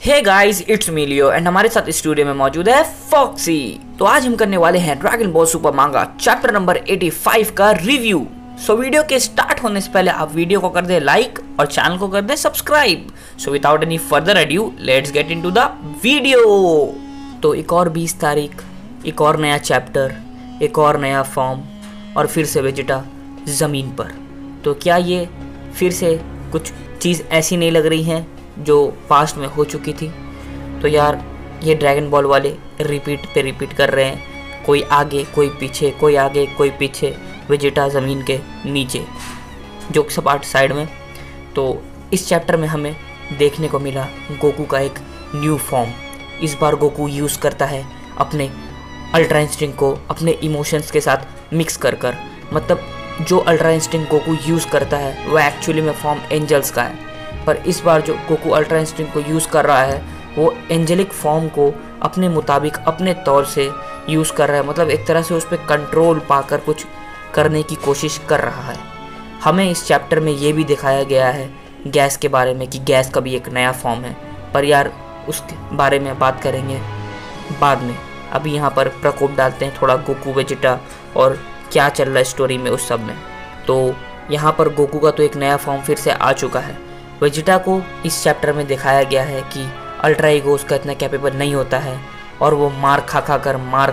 Hey guys, it's me Leo and हमारे साथ studio में मौजूद है फॉक्सी। तो आज हम करने वाले हैं Dragon Ball Super manga chapter number 85 का रिव्यू। सो वीडियो के स्टार्ट होने से पहले आप वीडियो को कर दे लाइक और चैनल को कर दे subscribe. So without any further adieu let's get into the video. तो एक और 20 तारीख, एक और नया चैप्टर, एक और नया फॉर्म और फिर से वेजिटा ज़मीन पर। तो क्या ये फिर से कुछ चीज़ ऐसी नहीं लग रही हैं जो पास्ट में हो चुकी थी? तो यार ये ड्रैगन बॉल वाले रिपीट पे रिपीट कर रहे हैं, कोई आगे कोई पीछे, कोई आगे कोई पीछे, वेजिटा ज़मीन के नीचे जो सपाट साइड में। तो इस चैप्टर में हमें देखने को मिला गोकू का एक न्यू फॉर्म। इस बार गोकू यूज़ करता है अपने अल्ट्रा इंस्टिंक्ट को अपने इमोशंस के साथ मिक्स कर मतलब जो अल्ट्रा इंस्टिंक्ट गोकू यूज़ करता है वो एक्चुअली में फॉर्म एंजल्स का है, पर इस बार जो गोकू अल्ट्रा इंस्टिंक्ट को यूज़ कर रहा है वो एंजेलिक फॉर्म को अपने मुताबिक अपने तौर से यूज़ कर रहा है। मतलब एक तरह से उस पर कंट्रोल पाकर कुछ करने की कोशिश कर रहा है। हमें इस चैप्टर में ये भी दिखाया गया है गैस के बारे में कि गैस का भी एक नया फॉर्म है, पर यार उसके बारे में बात करेंगे बाद में। अभी यहाँ पर प्रकोप डालते हैं थोड़ा गोकू वेजिटा और क्या चल रहा है स्टोरी में उस सब में। तो यहाँ पर गोकू का तो एक नया फॉर्म फिर से आ चुका है। वेजिटा को इस चैप्टर में दिखाया गया है कि अल्ट्रा ईगो उसका इतना कैपेबल नहीं होता है और वो मार खा कर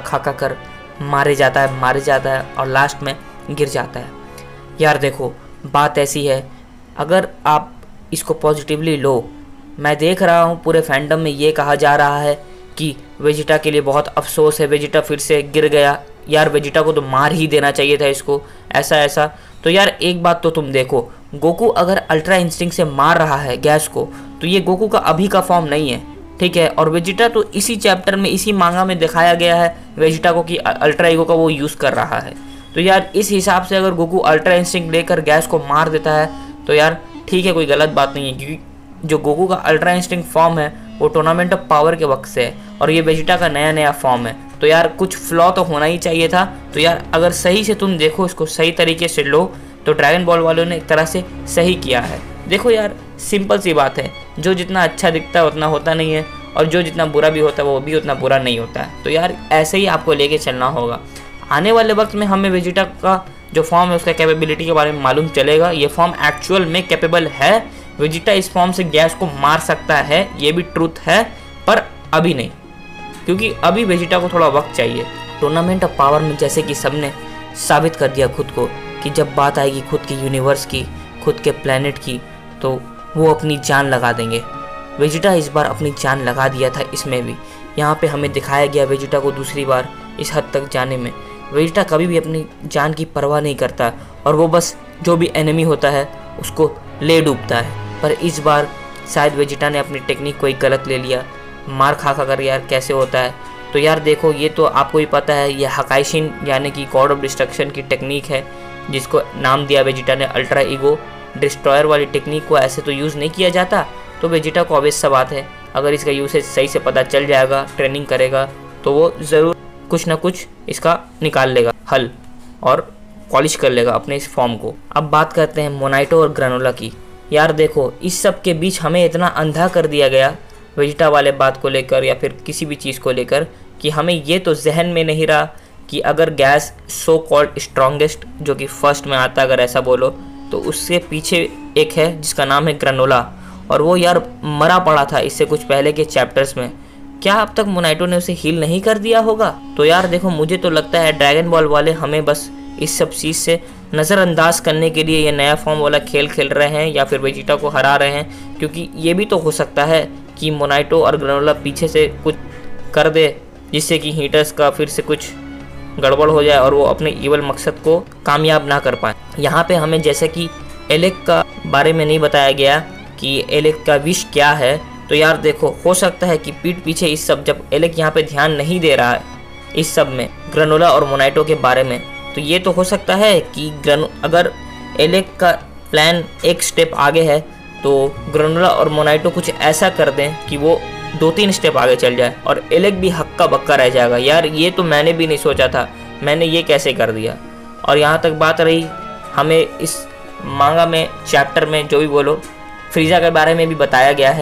मारे जाता है और लास्ट में गिर जाता है। यार देखो, बात ऐसी है, अगर आप इसको पॉजिटिवली लो, मैं देख रहा हूँ पूरे फैंडम में ये कहा जा रहा है कि वेजिटा के लिए बहुत अफसोस है, वेजिटा फिर से गिर गया। यार वेजिटा को तो मार ही देना चाहिए था इसको, ऐसा। तो यार एक बात तो तुम देखो, गोकू अगर अल्ट्रा इंस्टिंक्ट से मार रहा है गैस को तो ये गोकू का अभी का फॉर्म नहीं है, ठीक है। और वेजिटा तो इसी चैप्टर में, इसी मांगा में दिखाया गया है वेजिटा को कि अल्ट्रा ईगो का वो यूज़ कर रहा है। तो यार इस हिसाब से अगर गोकू अल्ट्रा इंस्टिंक्ट लेकर गैस को मार देता है तो यार ठीक है, कोई गलत बात नहीं है, क्योंकि जो गोकू का अल्ट्रा इंस्टिंक्ट फॉर्म है वो टूर्नामेंट ऑफ पावर के वक्त से है और ये वेजिटा का नया फॉर्म है। तो यार कुछ फ्लॉ तो होना ही चाहिए था। तो यार अगर सही से तुम देखो, इसको सही तरीके से लो, तो ड्रैगन बॉल वालों ने एक तरह से सही किया है। देखो यार सिंपल सी बात है, जो जितना अच्छा दिखता है उतना होता नहीं है और जो जितना बुरा भी होता है वो भी उतना बुरा नहीं होता है। तो यार ऐसे ही आपको लेके चलना होगा। आने वाले वक्त में हमें वेजिटा का जो फॉर्म है उसका कैपेबिलिटी के बारे में मालूम चलेगा। ये फॉर्म एक्चुअल में कैपेबल है, वेजिटा इस फॉर्म से गैस को मार सकता है, ये भी ट्रूथ है, पर अभी नहीं, क्योंकि अभी वेजिटा को थोड़ा वक्त चाहिए। टूर्नामेंट ऑफ पावर में जैसे कि सबने साबित कर दिया खुद को कि जब बात आएगी खुद के यूनिवर्स की, खुद के प्लेनेट की, तो वो अपनी जान लगा देंगे। वेजिटा इस बार अपनी जान लगा दिया था इसमें भी। यहाँ पे हमें दिखाया गया वेजिटा को दूसरी बार इस हद तक जाने में। वेजिटा कभी भी अपनी जान की परवाह नहीं करता और वो बस जो भी एनिमी होता है उसको ले डूबता है। पर इस बार शायद वेजिटा ने अपनी टेक्निक कोई गलत ले लिया, मार खा कर यार कैसे होता है। तो यार देखो, ये तो आपको ही पता है, ये हकाइशिन यानी कि गॉड ऑफ डिस्ट्रक्शन की टेक्निक है जिसको नाम दिया वेजिटा ने अल्ट्रा ईगो। डिस्ट्रॉयर वाली टेक्निक को ऐसे तो यूज़ नहीं किया जाता। तो वेजिटा को ऑब्वियस सा बात है, अगर इसका यूसेज सही से पता चल जाएगा, ट्रेनिंग करेगा, तो वो ज़रूर कुछ ना कुछ इसका निकाल लेगा हल और पॉलिश कर लेगा अपने इस फॉर्म को। अब बात करते हैं मोनाइटो और ग्रेनोला की। यार देखो, इस सब के बीच हमें इतना अंधा कर दिया गया वेजिटा वाले बात को लेकर या फिर किसी भी चीज़ को लेकर कि हमें ये तो जहन में नहीं रहा कि अगर गैस सो कॉल्ड स्ट्रॉन्गेस्ट जो कि फर्स्ट में आता, अगर ऐसा बोलो, तो उससे पीछे एक है जिसका नाम है ग्रेनोला, और वो यार मरा पड़ा था इससे कुछ पहले के चैप्टर्स में। क्या अब तक मोनाइटो ने उसे हील नहीं कर दिया होगा? तो यार देखो, मुझे तो लगता है ड्रैगन बॉल वाले हमें बस इस सब चीज़ से नज़रअंदाज करने के लिए ये नया फॉर्म वाला खेल खेल रहे हैं या फिर वेजिटा को हरा रहे हैं, क्योंकि ये भी तो हो सकता है कि मोनाइटो और ग्रेनोला पीछे से कुछ कर दे जिससे कि हीटर्स का फिर से कुछ गड़बड़ हो जाए और वो अपने ईवल मकसद को कामयाब ना कर पाए। यहाँ पे हमें जैसे कि एलेक का बारे में नहीं बताया गया कि एलेक का विश क्या है। तो यार देखो, हो सकता है कि पीठ पीछे इस सब, जब एलेक यहाँ पे ध्यान नहीं दे रहा है इस सब में ग्रेनोला और मोनाइटो के बारे में, तो ये तो हो सकता है कि अगर एलेक का प्लान एक स्टेप आगे है तो ग्रेनोला और मोनाइटो कुछ ऐसा कर दें कि वो 2-3 स्टेप आगे चल जाए और एलेक भी हक्का बक्का रह जाएगा। यार ये तो मैंने भी नहीं सोचा था, मैंने ये कैसे कर दिया। और यहाँ तक बात रही हमें इस मांगा में चैप्टर में जो भी बोलो, फ्रीजा के बारे में भी बताया गया है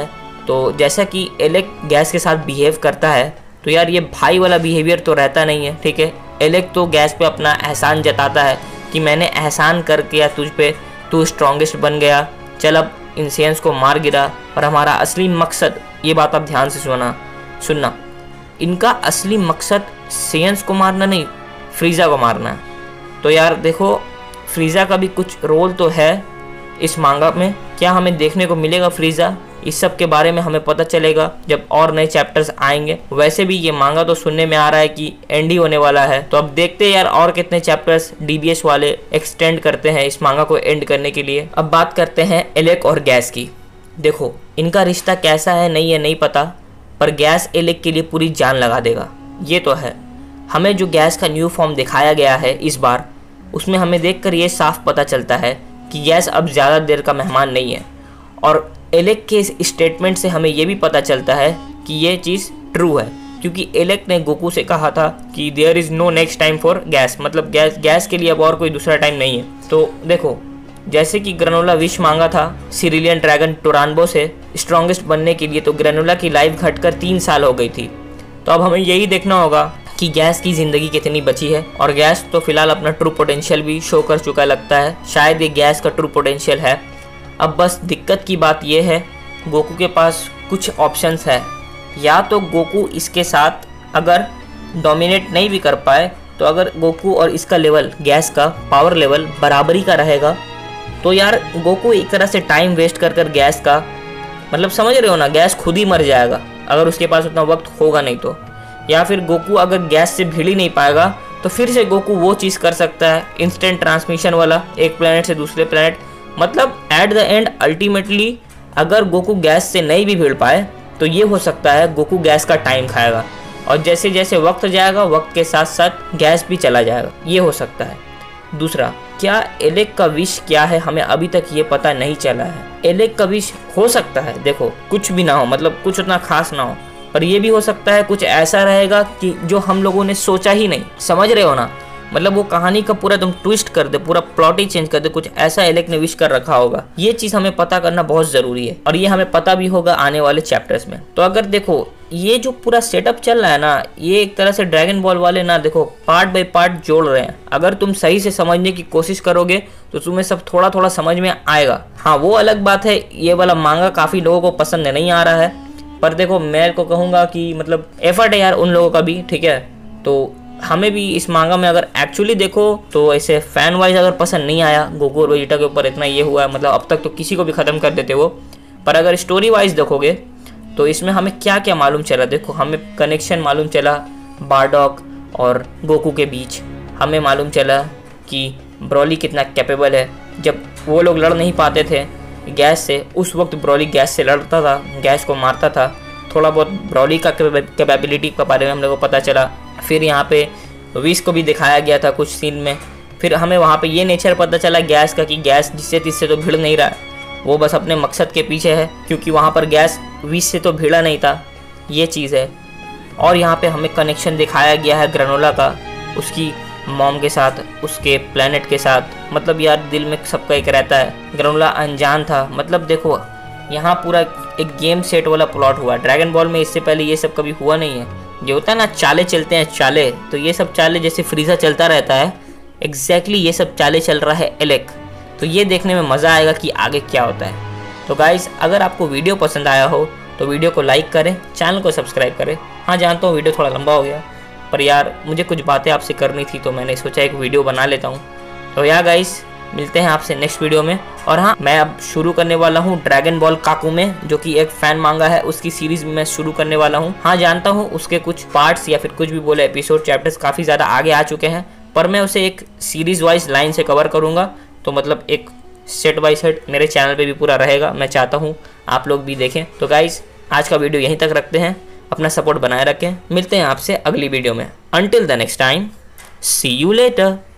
तो जैसा कि एलेक गैस के साथ बिहेव करता है, तो यार ये भाई वाला बिहेवियर तो रहता नहीं है, ठीक है। एलेक तो गैस पे अपना एहसान जताता है कि मैंने एहसान करके या तुझ पे, तू स्ट्रॉन्गेस्ट बन गया, चल अब इन सेंस को मार गिरा। और हमारा असली मकसद, ये बात आप ध्यान से सुनना, इनका असली मकसद सेंस को मारना नहीं, फ्रीज़ा को मारना है। तो यार देखो, फ्रीज़ा का भी कुछ रोल तो है इस मांगा में। क्या हमें देखने को मिलेगा फ्रीज़ा, इस सब के बारे में हमें पता चलेगा जब और नए चैप्टर्स आएंगे। वैसे भी ये मांगा तो सुनने में आ रहा है कि एंड ही होने वाला है, तो अब देखते हैं यार और कितने चैप्टर्स डीबीएस वाले एक्सटेंड करते हैं इस मांगा को एंड करने के लिए। अब बात करते हैं एलेक और गैस की। देखो इनका रिश्ता कैसा है नहीं पता, पर गैस एलेक के लिए पूरी जान लगा देगा, ये तो है। हमें जो गैस का न्यू फॉर्म दिखाया गया है इस बार, उसमें हमें देखकर ये साफ पता चलता है कि गैस अब ज़्यादा देर का मेहमान नहीं है। और एलेक के इस स्टेटमेंट से हमें ये भी पता चलता है कि ये चीज़ ट्रू है, क्योंकि एलेक ने गोकू से कहा था कि there is no next time for Gas, मतलब गैस के लिए अब और कोई दूसरा टाइम नहीं है। तो देखो, जैसे कि ग्रेनोला विश मांगा था सिरिलियन ड्रैगन टोरानबो से स्ट्रॉन्गेस्ट बनने के लिए, तो ग्रेनोला की लाइफ घटकर 3 साल हो गई थी। तो अब हमें यही देखना होगा कि गैस की ज़िंदगी कितनी बची है। और गैस तो फिलहाल अपना ट्रू पोटेंशियल भी शो कर चुका लगता है, शायद ये गैस का ट्रू पोटेंशियल है। अब बस दिक्कत की बात यह है, गोकू के पास कुछ ऑप्शंस है। या तो गोकू इसके साथ अगर डोमिनेट नहीं भी कर पाए, तो अगर गोकू और इसका लेवल, गैस का पावर लेवल बराबरी का रहेगा, तो यार गोकू एक तरह से टाइम वेस्ट कर गैस का, मतलब समझ रहे हो ना, गैस खुद ही मर जाएगा अगर उसके पास उतना वक्त होगा नहीं तो। या फिर गोकू अगर गैस से भिड़ ही नहीं पाएगा, तो फिर से गोकू वो चीज़ कर सकता है, इंस्टेंट ट्रांसमिशन वाला, एक प्लेनेट से दूसरे प्लेनेट। मतलब एट द एंड अल्टीमेटली अगर गोकू गैस से नहीं भी भिड़ पाए, तो ये हो सकता है गोकू गैस का टाइम खाएगा, और जैसे जैसे वक्त जाएगा, वक्त के साथ साथ गैस भी चला जाएगा, ये हो सकता है। दूसरा, क्या एलेक का विश क्या है, हमें अभी तक ये पता नहीं चला है। एलेक का विश हो सकता है, देखो कुछ भी ना हो, मतलब कुछ उतना खास ना हो, पर ये भी हो सकता है कुछ ऐसा रहेगा कि जो हम लोगों ने सोचा ही नहीं, समझ रहे हो ना। मतलब वो कहानी का पूरा तुम ट्विस्ट कर दे, पूरा प्लॉट ही चेंज कर दे, कुछ ऐसा एलेक ने विश कर रखा होगा। ये चीज़ हमें पता करना बहुत ज़रूरी है, और ये हमें पता भी होगा आने वाले चैप्टर्स में। तो अगर देखो ये जो पूरा सेटअप चल रहा है ना, ये एक तरह से ड्रैगन बॉल वाले ना, देखो पार्ट बाय पार्ट जोड़ रहे हैं। अगर तुम सही से समझने की कोशिश करोगे तो तुम्हें सब थोड़ा थोड़ा समझ में आएगा। हाँ, वो अलग बात है, ये वाला मांगा काफ़ी लोगों को पसंद नहीं आ रहा है, पर देखो मैं को कहूँगा कि मतलब एफर्ट है यार उन लोगों का भी, ठीक है। तो हमें भी इस मांगा में अगर एक्चुअली देखो तो ऐसे फैन वाइज अगर पसंद नहीं आया, गोकू और वेजिटा के ऊपर इतना ये हुआ है, मतलब अब तक तो किसी को भी ख़त्म कर देते वो, पर अगर स्टोरी वाइज देखोगे तो इसमें हमें क्या क्या मालूम चला। देखो हमें कनेक्शन मालूम चला बारडॉक और गोकू के बीच, हमें मालूम चला कि ब्रॉली कितना कैपेबल है। जब वो लोग लड़ नहीं पाते थे गैस से, उस वक्त ब्रॉली गैस से लड़ता था, गैस को मारता था। थोड़ा बहुत ब्रॉली का कैपेबिलिटी के बारे में हम लोगों को पता चला। फिर यहाँ पे विश को भी दिखाया गया था कुछ सीन में। फिर हमें वहाँ पे ये नेचर पता चला गैस का कि गैस जिससे तिससे तो भिड़ नहीं रहा है, वो बस अपने मकसद के पीछे है, क्योंकि वहाँ पर गैस विश से तो भिड़ा नहीं था, ये चीज़ है। और यहाँ पे हमें कनेक्शन दिखाया गया है ग्रेनोला का उसकी मॉम के साथ, उसके प्लेनेट के साथ। मतलब यार दिल में सबका एक रहता है, ग्रेनोला अनजान था। मतलब देखो यहाँ पूरा एक गेम सेट वाला प्लॉट हुआ। ड्रैगन बॉल में इससे पहले ये सब कभी हुआ नहीं है। जो होता है ना चाले चलते हैं चाले, तो ये सब चाले जैसे फ्रीज़ा चलता रहता है, एग्जैक्टली ये सब चाले चल रहा है एलेक। तो ये देखने में मज़ा आएगा कि आगे क्या होता है। तो गाइस अगर आपको वीडियो पसंद आया हो तो वीडियो को लाइक करें, चैनल को सब्सक्राइब करें। हाँ जानता हूँ वीडियो थोड़ा लंबा हो गया, पर यार मुझे कुछ बातें आपसे करनी थी, तो मैंने सोचा एक वीडियो बना लेता हूँ। तो यार गाइस मिलते हैं आपसे नेक्स्ट वीडियो में। और हाँ, मैं अब शुरू करने वाला हूँ ड्रैगन बॉल काकुमे, जो कि एक फैन मांगा है, उसकी सीरीज मैं शुरू करने वाला हूँ। हाँ जानता हूँ उसके कुछ पार्ट्स या फिर कुछ भी बोले एपिसोड, चैप्टर्स काफ़ी ज़्यादा आगे आ चुके हैं, पर मैं उसे एक सीरीज वाइज लाइन से कवर करूँगा। तो मतलब एक सेट बाय सेट मेरे चैनल पे भी पूरा रहेगा। मैं चाहता हूँ आप लोग भी देखें। तो गाइज आज का वीडियो यहीं तक रखते हैं, अपना सपोर्ट बनाए रखें। मिलते हैं आपसे अगली वीडियो में। Until the next time, see you letter.